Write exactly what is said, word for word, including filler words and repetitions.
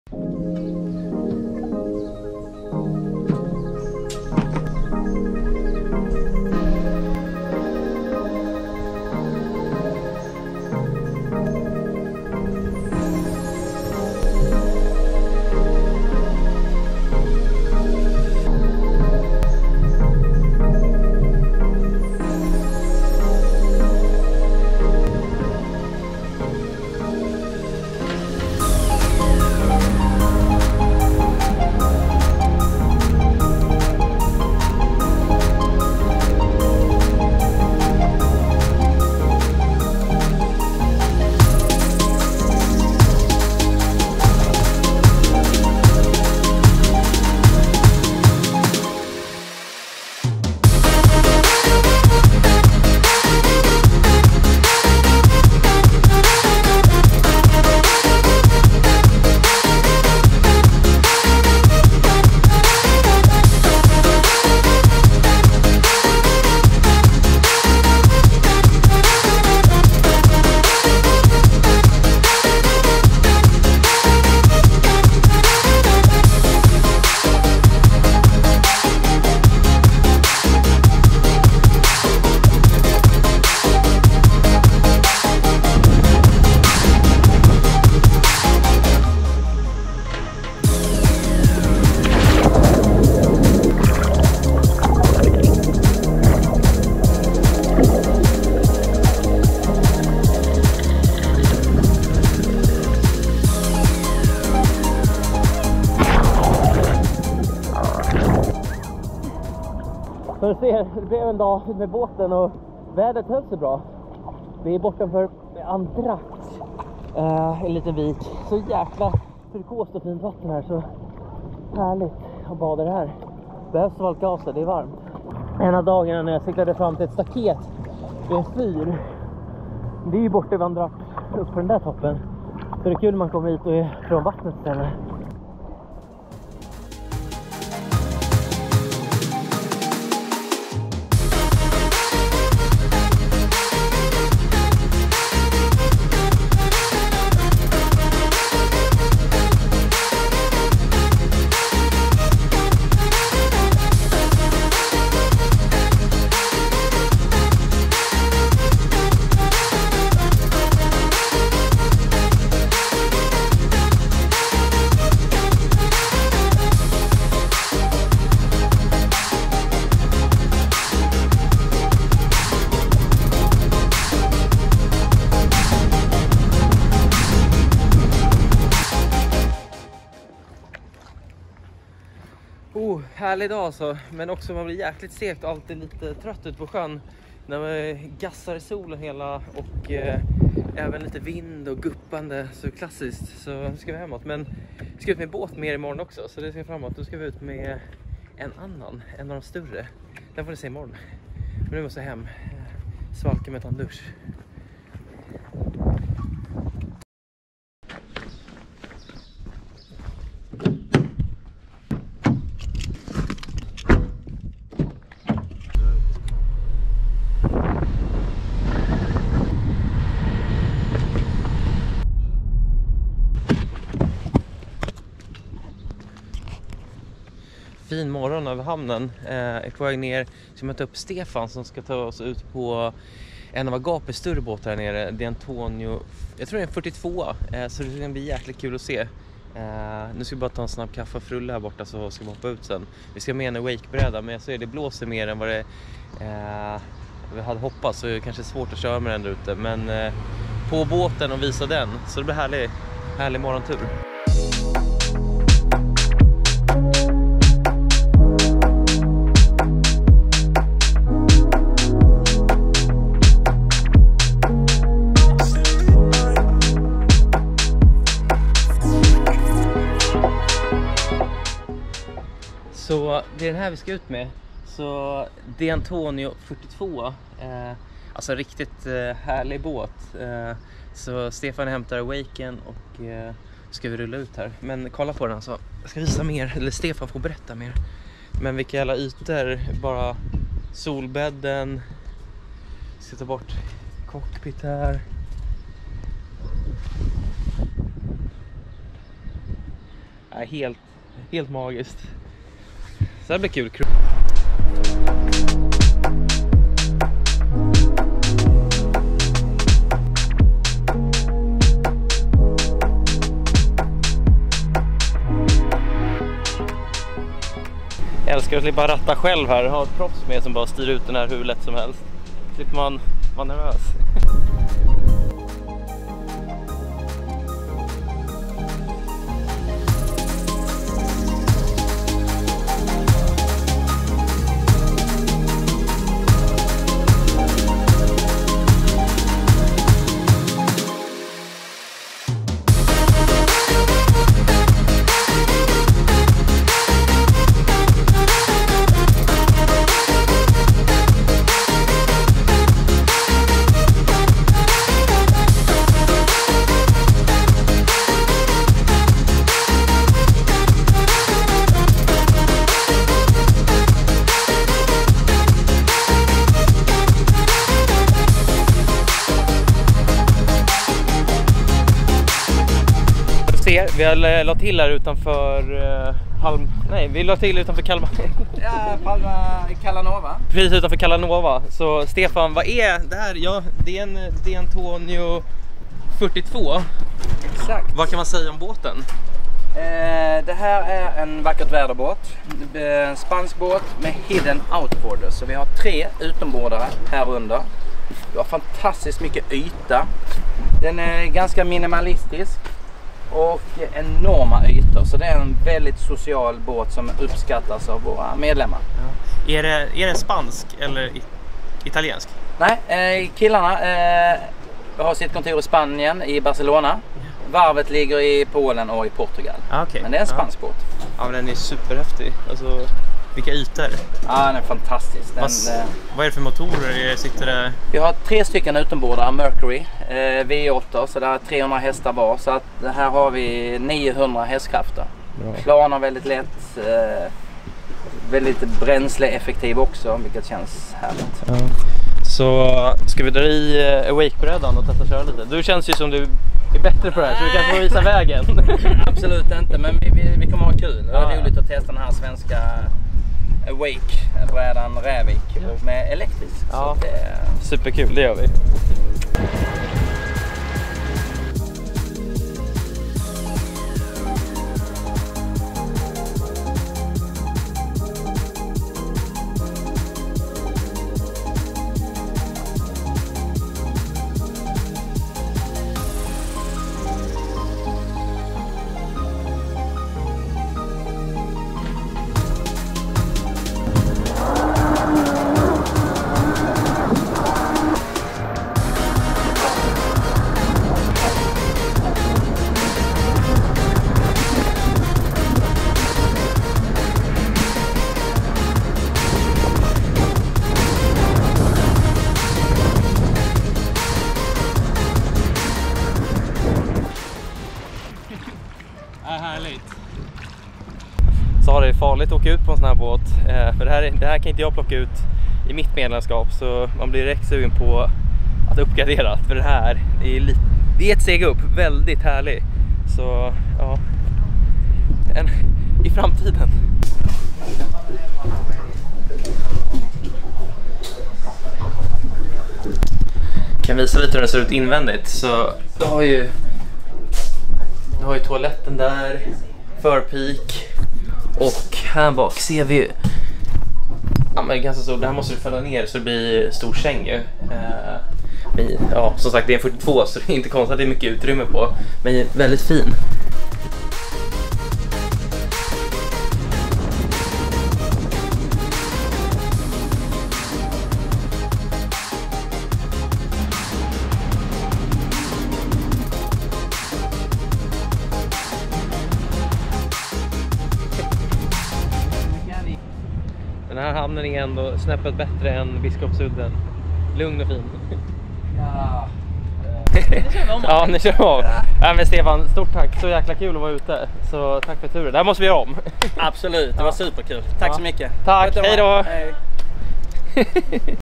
För att se, det blev en dag med båten och vädret höll sig bra. Vi är bortanför Andrax, uh, en liten vik. Så jäkla turkost och fint vatten här, så härligt att bada det här. Behövs valka av sig, det är varmt. En av dagarna när jag cyklade fram till ett staket vid en fyr. Det är ju borta vid Andrax, upp på den där toppen. Så det är kul när man kommer hit och är från vattnet sen. Oh, härlig dag alltså, men också man blir jäkligt segt och alltid lite trött ut på sjön när man gassar i solen hela och eh, även lite vind och guppande, så klassiskt. Så nu ska vi hemåt, men vi ska ut med båt mer imorgon också, så det ska framåt. Då ska vi ut med en annan, en av de större. Den får ni se imorgon. Men nu måste jag hem, svalka med ta en dusch. Fin morgon över hamnen. Eh, är på väg ner. Ska möta upp Stefan som ska ta oss ut på en av Agapes större båtar här nere. Det är Antonio, jag tror det är en fyrtiotvå, eh, så det ska bli jäkligt kul att se. Eh, nu ska vi bara ta en snabb kaffe och frulla här borta, så ska vi hoppa ut sen. Vi ska med en wakebräda, men jag ser det blåser mer än vad det eh, vi hade hoppats, så det är kanske svårt att köra med den där ute. Men eh, på båten och visa den, så det blir härlig, härlig morgontur. Så det är den här vi ska ut med. Så det är Antonio fyrtiotvå. Eh, alltså riktigt eh, härlig båt. Eh, så Stefan hämtar Awaken och eh, ska vi rulla ut här. Men kolla på den alltså. Jag ska visa mer, eller Stefan får berätta mer. Men vilka jävla ytor. Bara solbädden. Jag ska ta bort cockpit här. är helt, helt magiskt. Så det blir kul. Jag älskar att slippa ratta själv här. Ha ett proffs med som bara styr ut den här hur lätt som helst. Slipper man vara nervös. Vi har lagt till här utanför uh, Palm... Nej, vi la till utanför Kalmar. Ja, Palma Calanova. Precis utanför Calanova. Så Stefan, vad är det här? Ja, det är en De Antonio fyrtiotvå. Exakt. Vad kan man säga om båten? Eh, det här är en vackert väderbåt. En spansk båt med hidden outboarders. Så vi har tre utombordare här under. Vi har fantastiskt mycket yta. Den är ganska minimalistisk. Och enorma ytor, så det är en väldigt social båt som uppskattas av våra medlemmar. Ja. Är, det, är det spansk eller italiensk? Nej, eh, killarna eh, har sitt kontor i Spanien, i Barcelona. Varvet ligger i Polen och i Portugal. Ah, okay. Men det är en spansk ah. båt. Ja, men den är superhäftig. Alltså, vilka ytor? Ja, den är fantastisk. Den, Vad, eh, vad är det för motorer? Sitter det... Vi har tre stycken utombordare, Mercury, eh, V åtta, så det är trehundra hästar var. Så att här har vi niohundra hästkrafter. Bra. Planar väldigt lätt, eh, väldigt bränsleeffektiv också, vilket känns härligt. Ja. Så ska vi dra i uh, Awake-brädan och testa köra lite? Du känns ju som du är bättre på det här, så du kan få visa vägen. Absolut inte, men vi, vi, vi kommer ha kul. Det är ja. roligt att testa den här svenska Awake-brädan Rävik och med elektrisk. Ja. Så det... Superkul, det gör vi. Så det är farligt att åka ut på en sån här båt, eh, för det här, det här kan inte jag plocka ut i mitt medlemskap, så man blir direkt sugen på att uppgradera, för det här är, lite, det är ett steg upp, väldigt härlig. Så ja, en, i framtiden. Jag kan visa lite hur det ser ut invändigt. Så du har ju, du har ju toaletten där, förpik. Och här bak ser vi ju, ja, men ganska stor, det här måste du fälla ner så det blir stor säng ju. Eh, men, ja, som sagt det är en fyrtiotvå så det är inte konstigt att det är mycket utrymme på, men väldigt fin. Den här hamnen är ändå snäppet bättre än Biskopsudden. Lugn och fin. Ja, nu kör vi om. Ja, nu kör vi om. Ja, men Stefan, stort tack. Så jäkla kul att vara ute. Så tack för turen. Det här måste vi göra om. Absolut, det var superkul. Tack ja. så mycket. Tack, hej då. Hej.